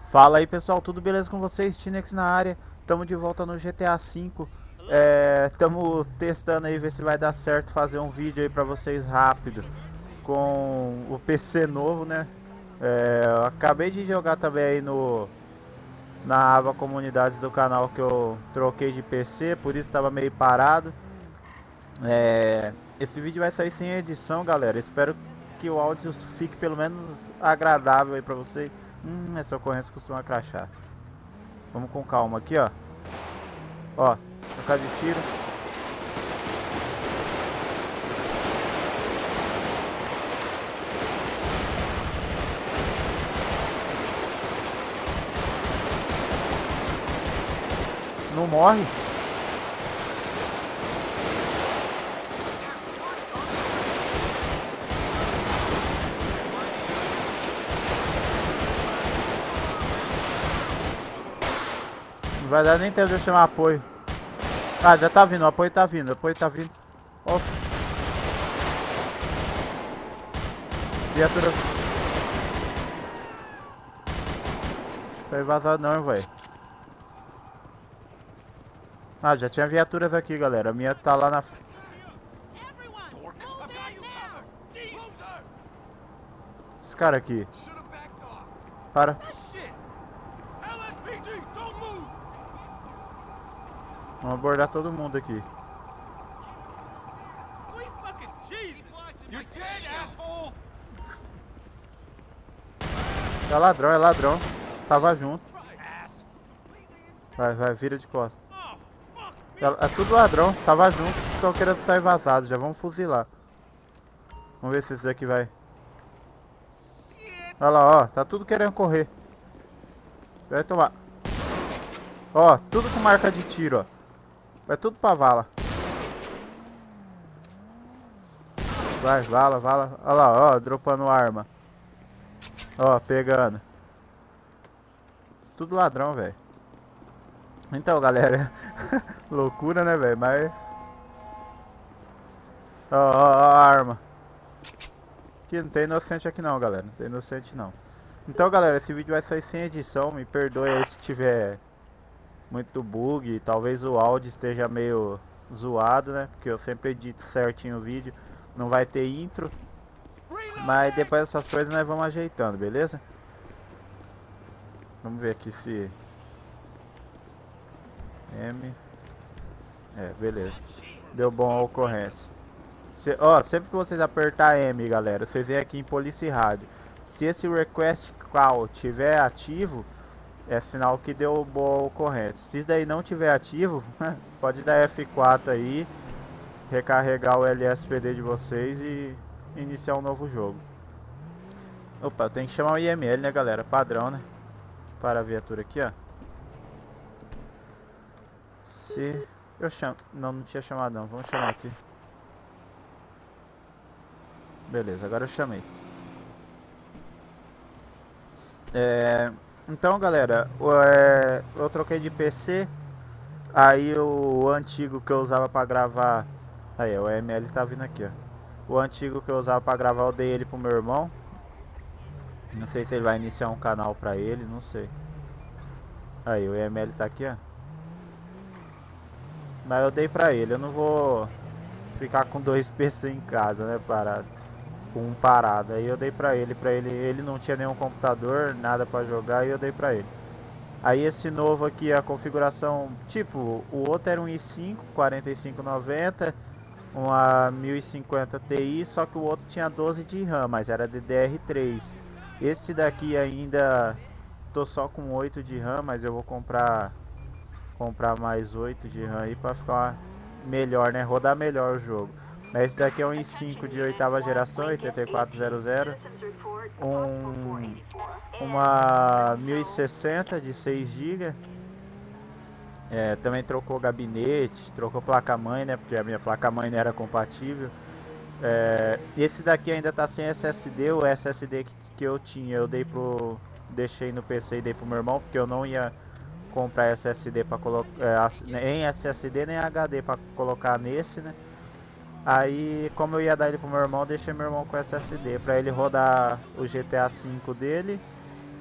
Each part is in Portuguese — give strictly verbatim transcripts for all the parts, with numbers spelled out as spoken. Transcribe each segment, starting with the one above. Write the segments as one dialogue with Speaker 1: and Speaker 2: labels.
Speaker 1: Fala aí pessoal, tudo beleza com vocês? Tinex na área, estamos de volta no G T A cinco. Estamos testando aí, ver se vai dar certo fazer um vídeo aí pra vocês rápido com o P C novo, né? É, eu acabei de jogar também aí no na aba comunidades do canal que eu troquei de P C, por isso estava meio parado. É, esse vídeo vai sair sem edição, galera. Espero que o áudio fique pelo menos agradável aí pra vocês. Hum, essa ocorrência costuma crachar. Vamos com calma aqui, ó. Ó, trocar de tiro. Não morre. Não vai dar nem tempo de eu chamar apoio. Ah, já tá vindo, o apoio tá vindo, o apoio tá vindo. Ó. Viatura. Sai vazado não, velho. Ah, já tinha viaturas aqui, galera. A minha tá lá na... Esse cara aqui. Para. Vamos abordar todo mundo aqui. É ladrão, é ladrão. Tava junto. Vai, vai, vira de costas. É, é tudo ladrão, tava junto. Estão querendo sair vazado, já vamos fuzilar. Vamos ver se esse daqui vai. Olha lá, ó, tá tudo querendo correr. Vai tomar. Ó, tudo com marca de tiro, ó. Vai tudo pra vala. Vai, vala, vala. Olha lá, ó, dropando arma. Ó, pegando. Tudo ladrão, velho. Então, galera. Loucura, né, velho? Mas... Ó, ó, ó, a arma. Aqui não tem inocente aqui não, galera. Não tem inocente não. Então, galera, esse vídeo vai sair sem edição. Me perdoe aí se tiver muito bug. Talvez o áudio esteja meio zoado, né? Porque eu sempre edito certinho o vídeo. Não vai ter intro. Mas depois dessas coisas nós vamos ajeitando, beleza? Vamos ver aqui se... M... É, beleza. Deu bom a ocorrência. Se, ó, sempre que vocês apertar M, galera, vocês vêm aqui em Police Rádio. Se esse Request Call tiver ativo, é sinal que deu boa ocorrência. Se isso daí não tiver ativo, pode dar F quatro aí, recarregar o L S P D de vocês e iniciar um novo jogo. Opa, eu tenho que chamar o I M L, né, galera? Padrão, né? Para a viatura aqui, ó. Se eu chamo... Não, não tinha chamado não. Vamos chamar aqui. Beleza, agora eu chamei. É... Então, galera, é... eu troquei de P C. Aí o antigo que eu usava pra gravar... Aí, o M L tá vindo aqui, ó. O antigo que eu usava pra gravar, eu dei ele pro meu irmão. Não sei se ele vai iniciar um canal pra ele, não sei. Aí, o M L tá aqui, ó. Mas eu dei pra ele, eu não vou ficar com dois P C em casa, né, parado. Com um parado, aí eu dei pra ele, pra ele, ele não tinha nenhum computador, nada pra jogar, e eu dei pra ele. Aí esse novo aqui, a configuração, tipo, o outro era um i cinco, quarenta e cinco noventa, uma mil e cinquenta Ti, só que o outro tinha doze de RAM, mas era D D R três. Esse daqui ainda, tô só com oito de RAM, mas eu vou comprar... comprar mais oito de RAM aí pra ficar melhor, né? Rodar melhor o jogo. Mas esse daqui é um i cinco de oitava geração, oitenta e quatro zero zero. Um, uma mil e sessenta de seis gigas. É, também trocou gabinete, trocou placa-mãe, né? Porque a minha placa-mãe não era compatível. É, esse daqui ainda tá sem S S D. O S S D que, que eu tinha, eu dei pro... deixei no P C e dei pro meu irmão, porque eu não ia comprar S S D para colocar é, em S S D nem H D para colocar nesse, né? Aí, como eu ia dar ele pro meu irmão, deixei meu irmão com S S D para ele rodar o G T A cinco dele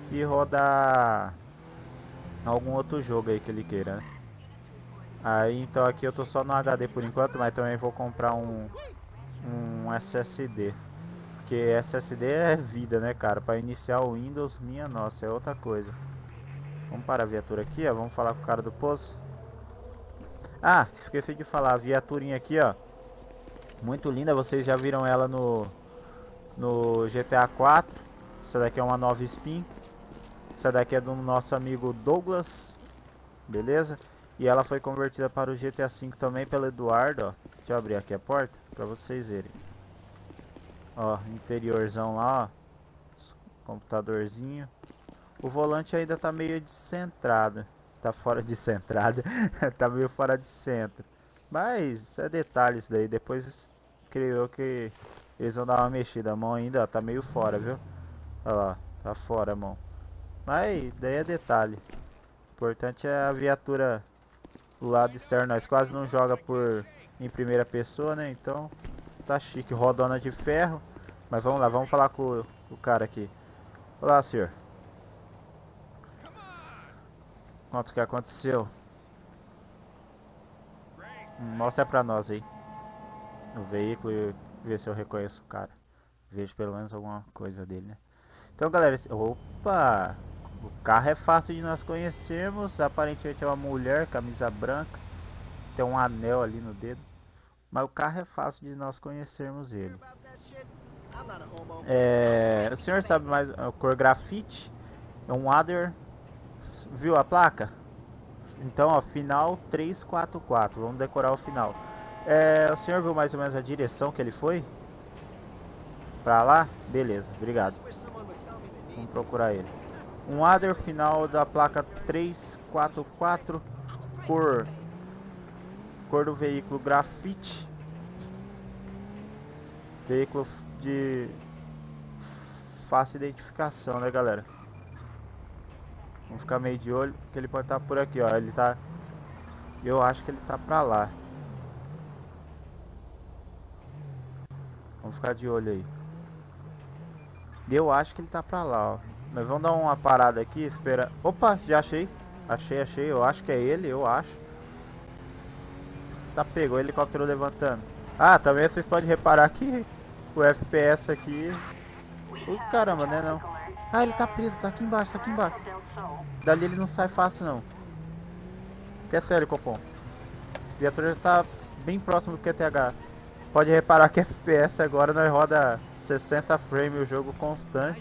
Speaker 1: e rodar algum outro jogo aí que ele queira, né? Aí então aqui eu tô só no H D por enquanto, mas também vou comprar um, um S S D. Porque S S D é vida, né, cara? Pra iniciar o Windows, minha nossa, é outra coisa. Vamos para a viatura aqui, ó. Vamos falar com o cara do poço. Ah, esqueci de falar, a viaturinha aqui, ó. Muito linda, vocês já viram ela no, no G T A quatro. Essa daqui é uma nova spin. Essa daqui é do nosso amigo Douglas. Beleza? E ela foi convertida para o G T A cinco também pelo Eduardo, ó. Deixa eu abrir aqui a porta para vocês verem. Ó, interiorzão lá, ó. Computadorzinho. O volante ainda tá meio descentrado. Tá fora de centrada. Tá meio fora de centro. Mas é detalhe isso daí. Depois creio eu que eles vão dar uma mexida. A mão ainda ó, tá meio fora, viu? Olha lá, tá fora a mão. Mas daí é detalhe. O importante é a viatura do lado externo. Nós quase não joga por em primeira pessoa, né? Então tá chique. Rodona de ferro. Mas vamos lá, vamos falar com o, o cara aqui. Olá, senhor. Quanto que aconteceu? Hum, mostra pra nós aí o veículo e ver se eu reconheço o cara. Vejo pelo menos alguma coisa dele, né? Então, galera, esse... opa! O carro é fácil de nós conhecermos. Aparentemente é uma mulher, camisa branca. Tem um anel ali no dedo. Mas o carro é fácil de nós conhecermos ele. É... O senhor sabe mais a cor grafite? É um Adder. Viu a placa? Então, ó, final trezentos e quarenta e quatro. Vamos decorar o final. É, o senhor viu mais ou menos a direção que ele foi? Pra lá? Beleza, obrigado. Vamos procurar ele. Um Adder final da placa trezentos e quarenta e quatro. Cor. Cor do veículo grafite. Veículo de fácil identificação, né, galera? Vamos ficar meio de olho, que ele pode estar por aqui, ó. Ele tá... Eu acho que ele tá pra lá. Vamos ficar de olho aí. Eu acho que ele tá pra lá, ó. Mas vamos dar uma parada aqui, espera... Opa, já achei. Achei, achei. Eu acho que é ele, eu acho. Tá, pegou o helicóptero levantando. Ah, também vocês podem reparar que o F P S aqui... Uh, caramba, né, não. Ah, ele tá preso, tá aqui embaixo, tá aqui embaixo. Dali ele não sai fácil, não. Que é sério, Copom. A viatura já tá bem próximo do Q T H. Pode reparar que F P S agora nós roda sessenta frames o jogo constante.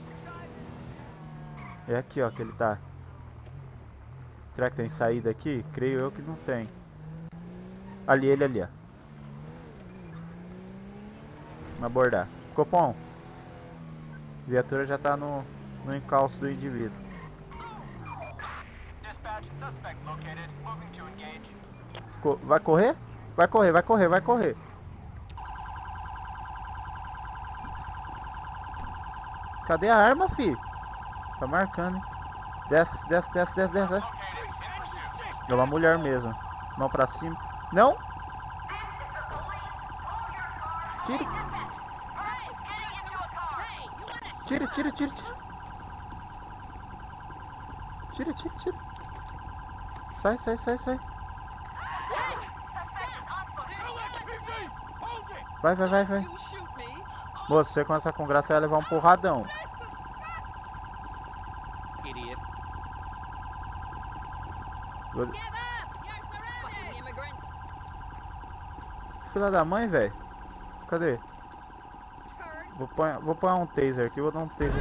Speaker 1: É aqui, ó, que ele tá. Será que tem saída aqui? Creio eu que não tem. Ali, ele ali, ó. Vamos abordar. Copom. A viatura já tá no, no encalço do indivíduo. Co vai correr? Vai correr, vai correr, vai correr. Cadê a arma, fi? Tá marcando, hein? Desce, desce, desce, desce, desce, desce. É uma mulher mesmo. Mão pra cima. Não! Tire! Tire, tire, tire, tire. Tira, tira, tira. Sai, sai, sai, sai. Vai, vai, vai, vai. Moço, se você começar com graça, você vai levar um porradão. Filha da mãe, velho. Cadê? Vou pôr, vou pôr um taser aqui, vou dar um taser.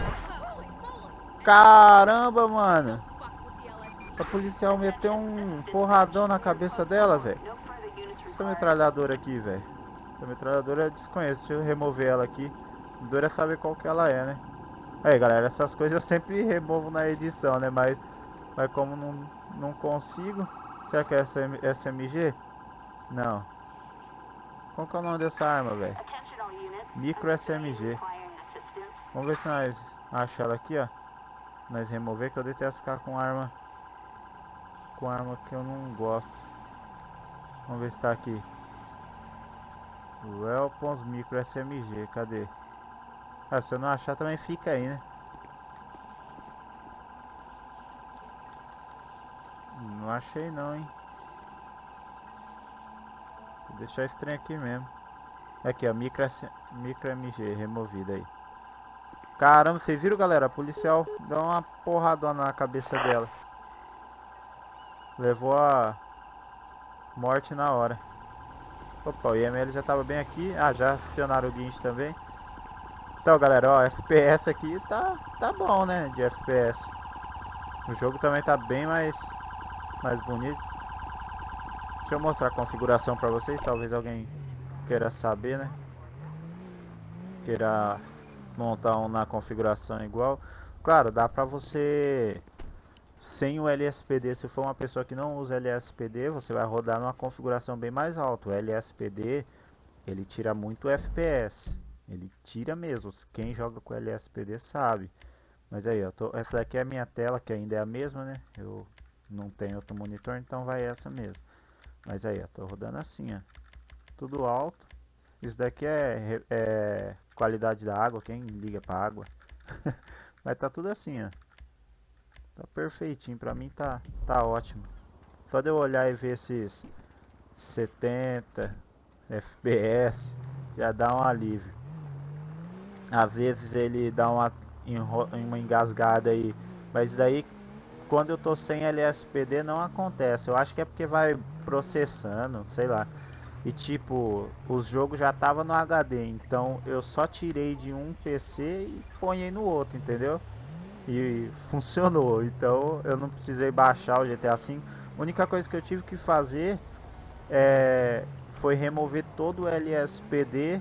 Speaker 1: Caramba, mano. A policial meteu um porradão na cabeça dela, velho. Essa metralhadora aqui, velho. Essa metralhadora eu desconheço. Deixa eu remover ela aqui. O duro é saber qual que ela é, né? Aí, galera, essas coisas eu sempre removo na edição, né? Mas, mas como não, não consigo... Será que é S M G? Não. Qual que é o nome dessa arma, velho? Micro S M G. Vamos ver se nós achamos ela aqui, ó. Nós remover, que eu detesto ficar com arma... Com arma que eu não gosto. Vamos ver se tá aqui. Weapons Micro S M G, cadê? Ah, se eu não achar também fica aí, né? achei não, hein. Vou deixar esse trem aqui mesmo. Aqui, ó, micro, micro M G removida aí. Caramba, vocês viram, galera? A policial deu uma porradona na cabeça dela. Levou a morte na hora. Opa, o I M L já tava bem aqui. Ah, já acionaram o guincho também. Então, galera, ó, F P S aqui tá, tá bom, né? De F P S. O jogo também tá bem mais, mais bonito. Deixa eu mostrar a configuração pra vocês. Talvez alguém queira saber, né? Queira montar um na configuração igual. Claro, dá pra você... Sem o L S P D, se for uma pessoa que não usa L S P D, você vai rodar numa configuração bem mais alta. O L S P D, ele tira muito F P S. Ele tira mesmo. Quem joga com L S P D sabe. Mas aí, ó, tô, essa daqui é a minha tela, que ainda é a mesma, né? Eu não tenho outro monitor, então vai essa mesmo. Mas aí, ó, tô rodando assim, ó. Tudo alto. Isso daqui é, é qualidade da água, quem liga pra água. Mas tá tudo assim, ó. Tá perfeitinho, pra mim tá, tá ótimo. Só de eu olhar e ver esses setenta F P S, já dá um alívio. Às vezes ele dá uma, uma engasgada aí, mas daí quando eu tô sem L S P D não acontece. Eu acho que é porque vai processando, sei lá. E tipo, os jogos já tava no H D, então eu só tirei de um P C e ponhei no outro, entendeu? E funcionou, então eu não precisei baixar o G T A cinco. A única coisa que eu tive que fazer é, foi remover todo o L S P D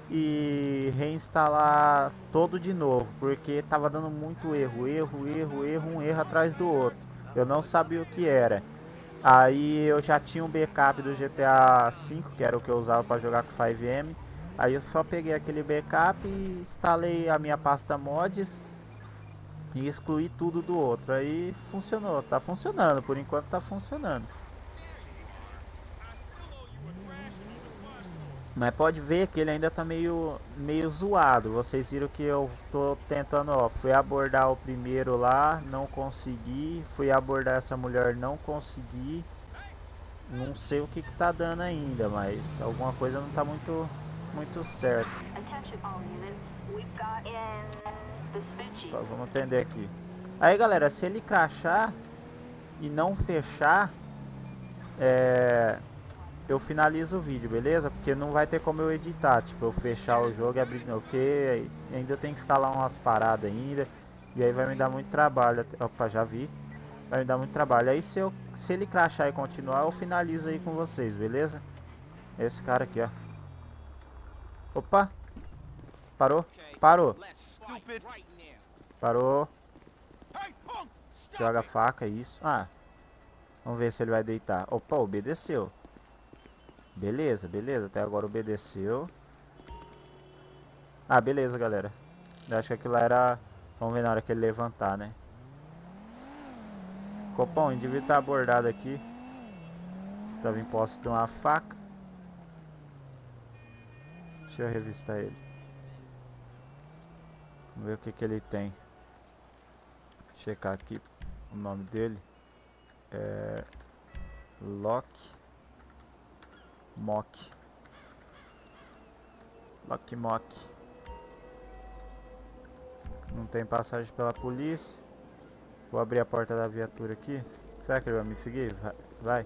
Speaker 1: e reinstalar todo de novo, porque tava dando muito erro, erro, erro, erro, um erro atrás do outro. Eu não sabia o que era. Aí eu já tinha um backup do G T A cinco, que era o que eu usava para jogar com cinco M. Aí eu só peguei aquele backup e instalei a minha pasta mods e excluí tudo do outro. Aí funcionou, tá funcionando, por enquanto tá funcionando. Mas pode ver que ele ainda tá meio, meio zoado. Vocês viram que eu tô tentando, ó, fui abordar o primeiro lá, não consegui. Fui abordar essa mulher, não consegui. Não sei o que que tá dando ainda, mas alguma coisa não tá muito, muito certo. Então, vamos atender aqui. Aí, galera, se ele crashar e não fechar, é... eu finalizo o vídeo, beleza? Porque não vai ter como eu editar, tipo, eu fechar o jogo e abrir de novo, porque ainda tem que instalar umas paradas ainda, e aí vai me dar muito trabalho. Opa, já vi. Vai me dar muito trabalho. Aí se, eu, se ele crashar e continuar, eu finalizo aí com vocês, beleza? Esse cara aqui, ó. Opa! Parou? Parou! Parou! Joga a faca, isso. Ah, vamos ver se ele vai deitar. Opa, obedeceu. Beleza, beleza. Até agora obedeceu. Ah, beleza, galera. Eu acho que aquilo lá era... Vamos ver na hora que ele levantar, né? Copom, o indivíduo tá abordado aqui. Tava em posse de uma faca. Deixa eu revistar ele. Vamos ver o que que ele tem. Checar aqui o nome dele. É... Lock Mock. Lock Mock. Não tem passagem pela polícia. Vou abrir a porta da viatura aqui. Será que ele vai me seguir? Vai.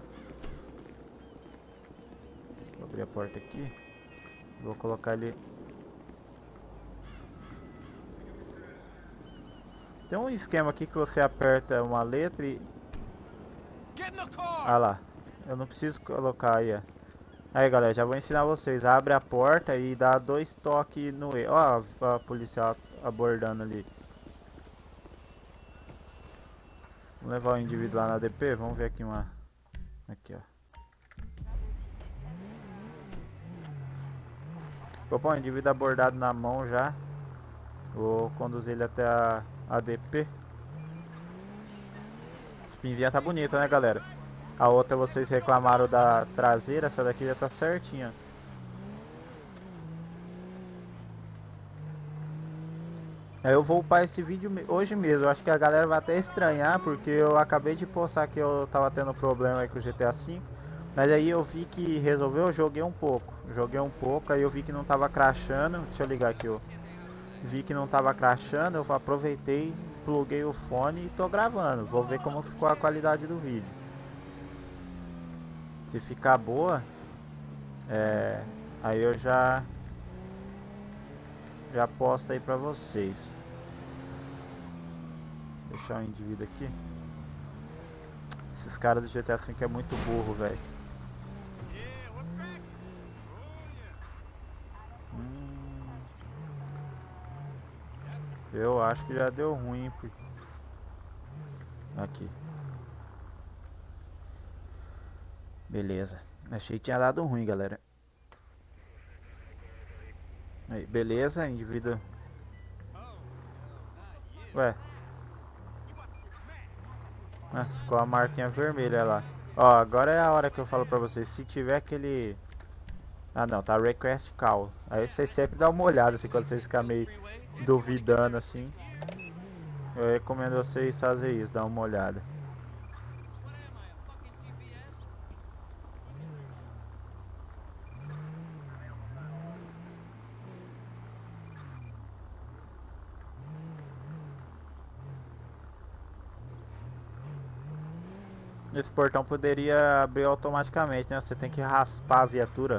Speaker 1: Vou abrir a porta aqui. Vou colocar ele... Tem um esquema aqui que você aperta uma letra e... Ah lá. Eu não preciso colocar aí, ó. Aí, galera, já vou ensinar vocês. Abre a porta e dá dois toques no E. Ó, a policial abordando ali. Vamos levar o indivíduo lá na D P? Vamos ver aqui uma... Aqui, ó. Opa, o indivíduo abordado na mão já. Vou conduzir ele até a, a D P. Espinvinha tá bonita, né, galera? A outra vocês reclamaram da traseira. Essa daqui já tá certinha. Aí eu vou upar esse vídeo hoje mesmo. Eu acho que a galera vai até estranhar, porque eu acabei de postar que eu tava tendo problema aí com o G T A cinco. Mas aí eu vi que resolveu, eu joguei um pouco. Joguei um pouco, aí eu vi que não tava crashando. Deixa eu ligar aqui, ó. Vi que não tava crashando, eu aproveitei, pluguei o fone e tô gravando. Vou ver como ficou a qualidade do vídeo. Se ficar boa, é, aí eu já já posto aí pra vocês. Deixar o indivíduo aqui. Esses caras do G T A cinco é muito burro, velho. Hum, eu acho que já deu ruim. Aqui. Beleza. Achei que tinha dado ruim, galera. Aí, beleza, indivíduo. Ué. Ah, ficou a marquinha vermelha lá. Ó, agora é a hora que eu falo pra vocês. Se tiver aquele... Ah não, tá request call. Aí vocês sempre dão uma olhada assim, quando vocês ficarem meio duvidando assim. Eu recomendo vocês fazerem isso, dar uma olhada. Esse portão poderia abrir automaticamente, né? Você tem que raspar a viatura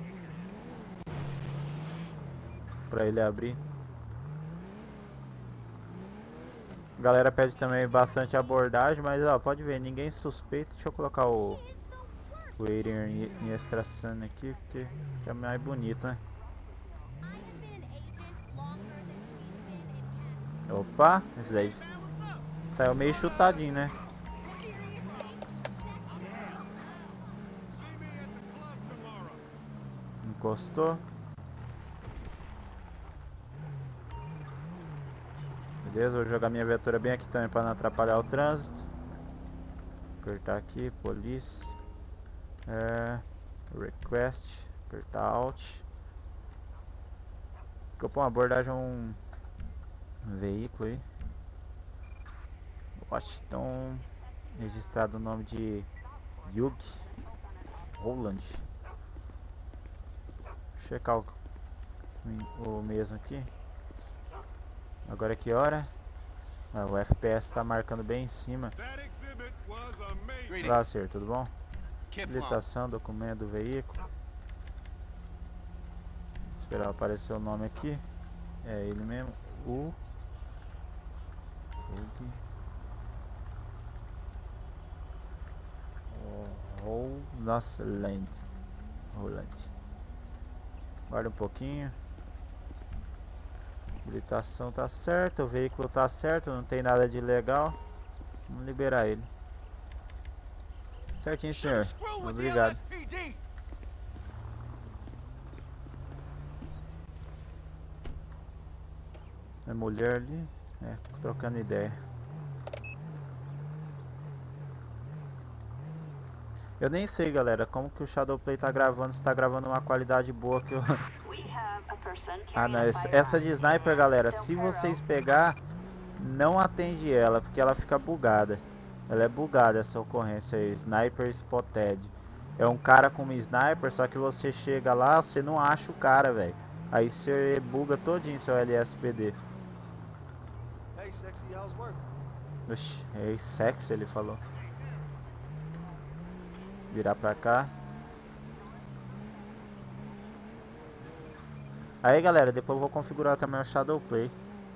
Speaker 1: pra ele abrir. A galera pede também bastante abordagem, mas ó, pode ver, ninguém suspeita. Deixa eu colocar o o Alien em extra sun aqui, porque é mais bonito, né? Opa, esse daí saiu meio chutadinho, né? Encostou. Beleza, vou jogar minha viatura bem aqui também para não atrapalhar o trânsito. Apertar aqui, police. É, request. Apertar alt. Vou pôr uma abordagem a um veículo aí. Washington. Registrado o nome de Hugh Holland. Checar o, o mesmo aqui. Agora que hora? Ah, o F P S tá marcando bem em cima. Olá, senhor, tudo bom? Habilitação, documento do veículo. Esperar aparecer o nome aqui. É ele mesmo. O O nossa, Land. Holland. Guarda um pouquinho. Habilitação tá certa, o veículo tá certo, não tem nada de ilegal. Vamos liberar ele. Certinho, senhor. Obrigado. É mulher ali, é, trocando ideia. Eu nem sei, galera, como que o Shadowplay tá gravando, se tá gravando uma qualidade boa que eu... Ah, não, essa de sniper, galera, se vocês pegar, não atende ela, porque ela fica bugada. Ela é bugada, essa ocorrência aí, Sniper Spotted. É um cara com uma sniper, só que você chega lá, você não acha o cara, velho. Aí você buga todinho seu L S P D. Oxi, é sexy, ele falou. Virar pra cá. Aí, galera, depois eu vou configurar também o Shadowplay.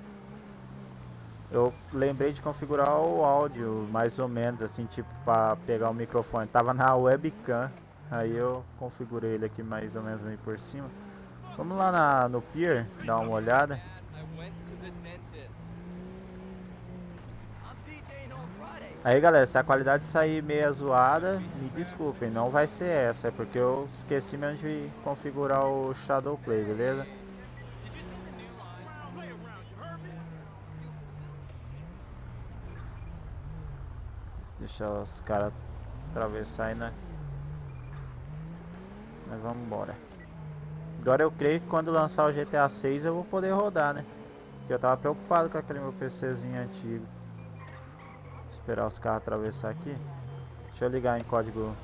Speaker 1: Eu lembrei de configurar o áudio, mais ou menos, assim, tipo, pra pegar o microfone. Tava na webcam, aí eu configurei ele aqui mais ou menos meio por cima. Vamos lá na, no pier, dar uma olhada. Aí, galera, se a qualidade sair meia zoada, me desculpem, não vai ser essa, é porque eu esqueci mesmo de configurar o Shadowplay, beleza? Deixa os caras atravessar, né? Mas vamos embora. Agora eu creio que quando lançar o G T A seis eu vou poder rodar, né? Porque eu tava preocupado com aquele meu PCzinho antigo. Esperar os carros atravessar aqui. Deixa eu ligar em código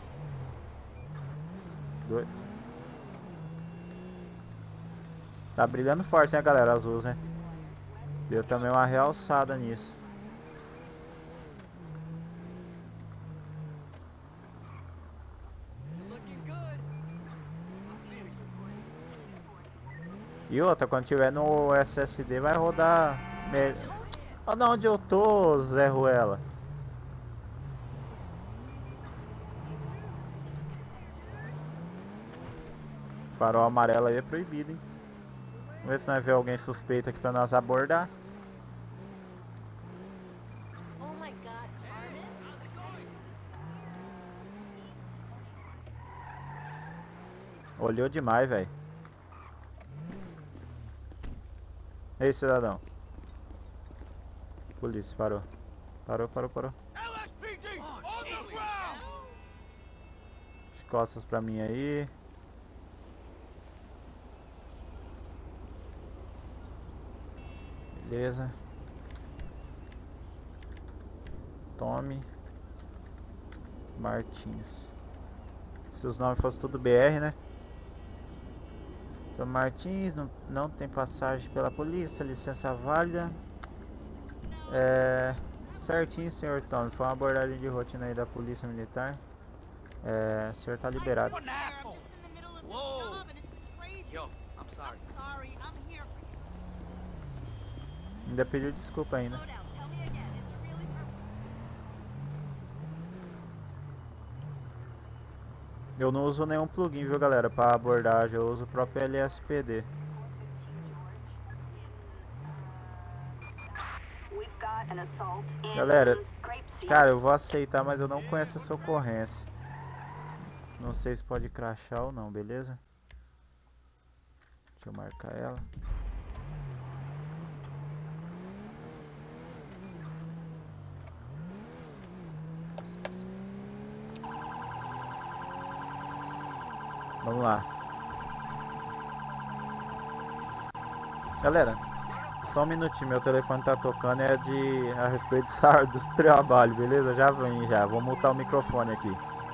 Speaker 1: dois. Tá brilhando forte, né, galera, as luzes, né? Deu também uma realçada nisso. E outra, quando tiver no S S D vai rodar... Me... Olha onde eu tô, Zé Ruela. Farol amarelo aí é proibido, hein? Vamos ver se nós vê alguém suspeito aqui pra nós abordar. Olhou demais, velho. Ei, cidadão. Polícia, parou. Parou, parou, parou. As costas pra mim aí. Beleza. Tome Martins. Se os nomes fossem tudo B R, né? Tome Martins, não, não tem passagem pela polícia, licença válida. É... Certinho, senhor Tom. Foi uma abordagem de rotina aí da polícia militar. É... O senhor tá liberado. Ainda pediu desculpa ainda. Eu não uso nenhum plugin, viu, galera, para abordagem. Eu uso o próprio L S P D. Galera, cara, eu vou aceitar, mas eu não conheço essa ocorrência. Não sei se pode crachar ou não, beleza? Deixa eu marcar ela. Vamos lá. Galera, só um minutinho, meu telefone tá tocando, é de a respeito dos trabalhos, beleza? Já vem já, vou mutar o microfone aqui.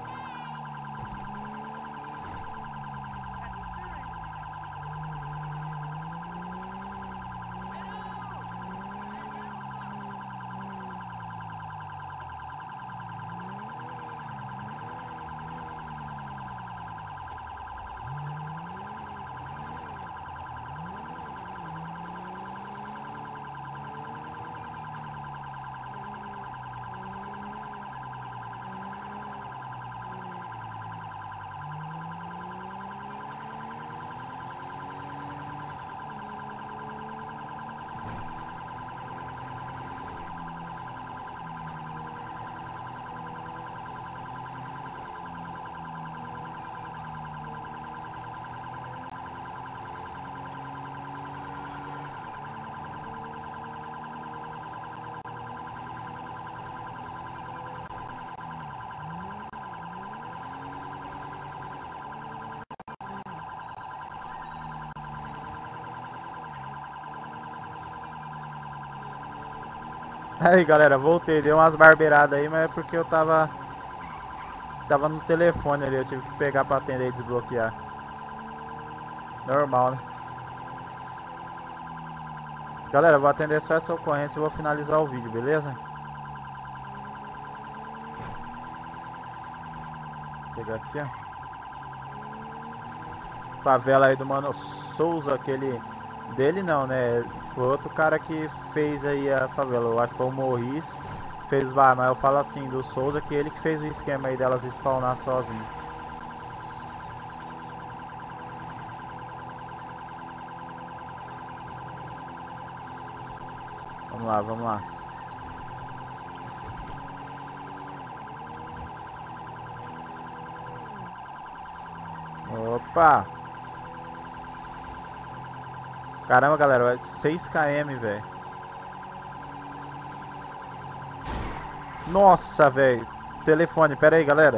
Speaker 1: Aí, galera, voltei, dei umas barbeiradas aí, mas é porque eu tava tava no telefone ali, eu tive que pegar pra atender e desbloquear. Normal, né? Galera, eu vou atender só essa ocorrência e vou finalizar o vídeo, beleza? Vou pegar aqui, ó. Favela aí do Mano Souza, aquele... Dele não, né? Foi outro cara que fez aí a favela. Eu acho que foi o Morris. Fez os bar, mas eu falo assim, do Souza, que ele que fez o esquema aí delas spawnar sozinho. Vamos lá, vamos lá. Opa! Caramba, galera, seis quilômetros, velho. Nossa, velho. Telefone, pera aí, galera.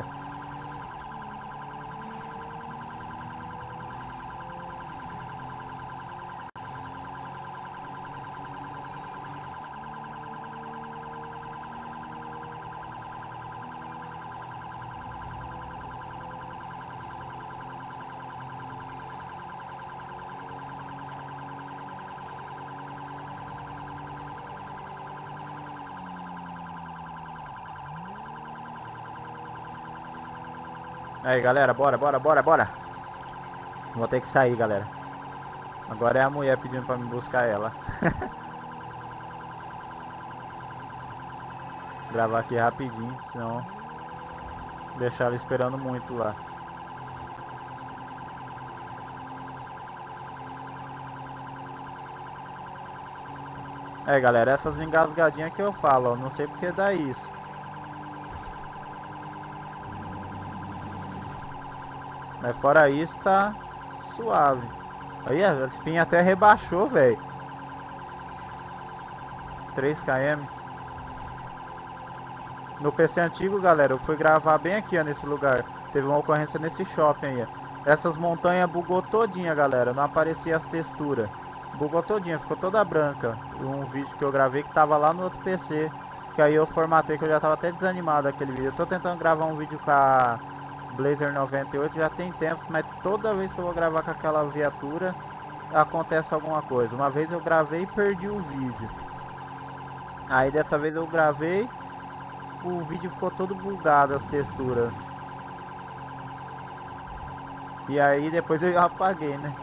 Speaker 1: Aí, galera, bora, bora, bora, bora. Vou ter que sair, galera. Agora é a mulher pedindo pra me buscar ela. Gravar aqui rapidinho, senão deixar ela esperando muito lá. É, galera, essas engasgadinhas que eu falo, ó, não sei porque dá isso. Mas fora isso, tá suave. Aí, a espinha até rebaixou, velho. três quilômetros. No P C antigo, galera, eu fui gravar bem aqui, ó, nesse lugar. Teve uma ocorrência nesse shopping aí, ó. Essas montanhas bugou todinha, galera. Não aparecia as texturas. Bugou todinha, ficou toda branca. Um vídeo que eu gravei que tava lá no outro P C. Que aí eu formatei, que eu já tava até desanimado daquele vídeo. Eu tô tentando gravar um vídeo com a Blazer noventa e oito, já tem tempo. Mas toda vez que eu vou gravar com aquela viatura, acontece alguma coisa. Uma vez eu gravei e perdi o vídeo. Aí dessa vez eu gravei, o vídeo ficou todo bugado, as texturas. E aí depois eu apaguei, né?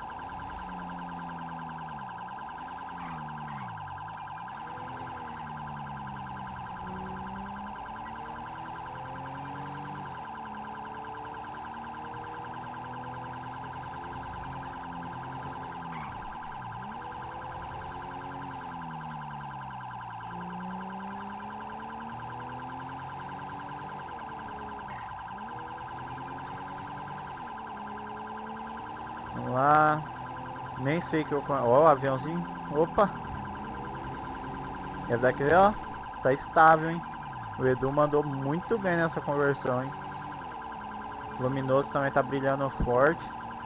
Speaker 1: Vamos lá. Nem sei que eu... Ó, o aviãozinho. Opa. Esse daqui, ó, tá estável, hein. O Edu mandou muito bem nessa conversão, hein. Luminoso também tá brilhando forte.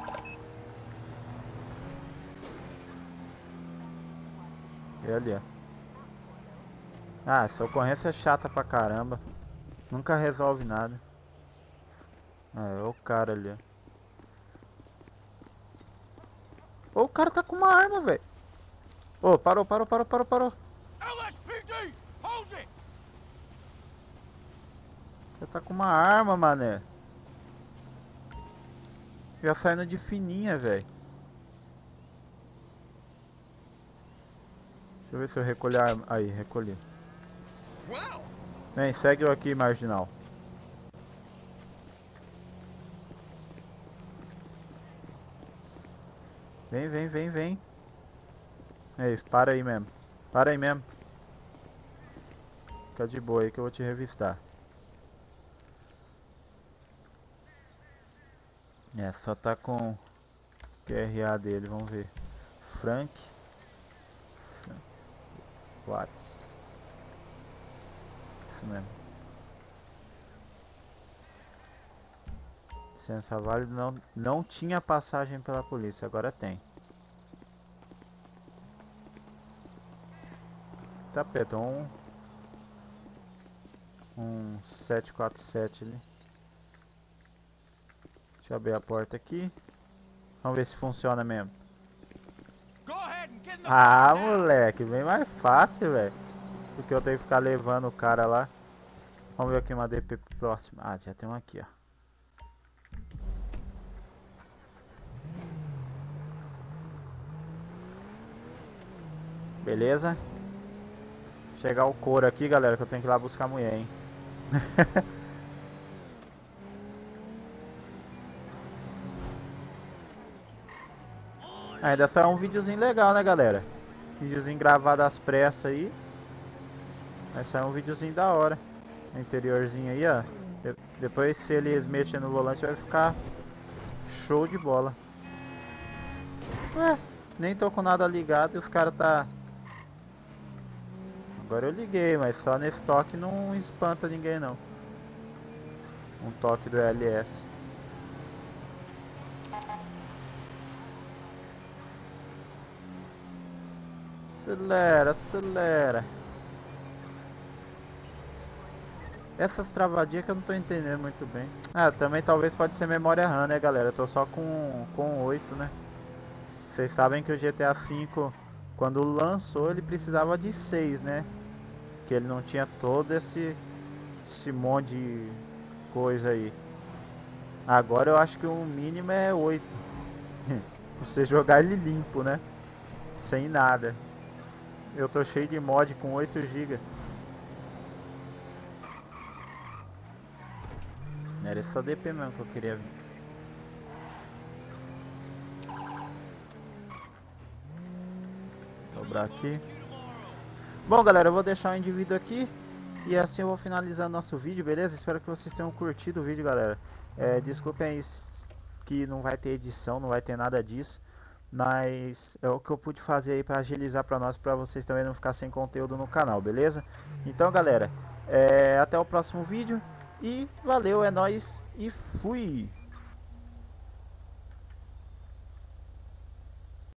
Speaker 1: E ali, ó. Ah, essa ocorrência é chata pra caramba. Nunca resolve nada. É, o cara ali, ó. Ô, o cara tá com uma arma, velho. Ô, parou, parou, parou, parou, parou. Você tá com uma arma, mané. Já saindo de fininha, velho. Deixa eu ver se eu recolher a arma. Aí, recolhi. Vem, segue eu aqui, marginal. Vem, vem, vem, vem. É isso, para aí mesmo. Para aí mesmo. Fica de boa aí que eu vou te revistar. É, só tá com o Q R A dele, vamos ver. Frank. Watts. Isso mesmo. Licença válida, não, não tinha passagem pela polícia, agora tem. Tapeta, um... Um sete quatro sete ali. Deixa eu abrir a porta aqui. Vamos ver se funciona mesmo. Ah, moleque, bem mais fácil, velho. Porque eu tenho que ficar levando o cara lá. Vamos ver aqui uma D P próxima. Ah, já tem uma aqui, ó. Beleza? Chegar o couro aqui, galera, que eu tenho que ir lá buscar a mulher, hein. Ainda saiu um videozinho legal, né, galera? Videozinho gravado às pressas aí. Vai sair um videozinho da hora. O interiorzinho aí, ó. De depois, se eles mexerem no volante, vai ficar show de bola. Ué, nem tô com nada ligado e os caras tá... Agora eu liguei, mas só nesse toque não espanta ninguém, não. Um toque do L S. Acelera, acelera. Essas travadinhas que eu não tô entendendo muito bem. Ah, também talvez pode ser memória RAM, né, galera? Eu tô só com, com oito, né? Vocês sabem que o G T A cinco, quando lançou, ele precisava de seis, né? Que ele não tinha todo esse, esse monte de coisa aí. Agora eu acho que o mínimo é oito. Pra você jogar ele limpo, né? Sem nada. Eu tô cheio de mod com oito gigas. Era só D P mesmo que eu queria ver. Dobrar aqui. Bom, galera, eu vou deixar o indivíduo aqui. E assim eu vou finalizar nosso vídeo, beleza? Espero que vocês tenham curtido o vídeo, galera. É, desculpem aí que não vai ter edição, não vai ter nada disso. Mas é o que eu pude fazer aí para agilizar para nós, para vocês também não ficar sem conteúdo no canal, beleza? Então, galera, é, até o próximo vídeo. E valeu, é nóis e fui!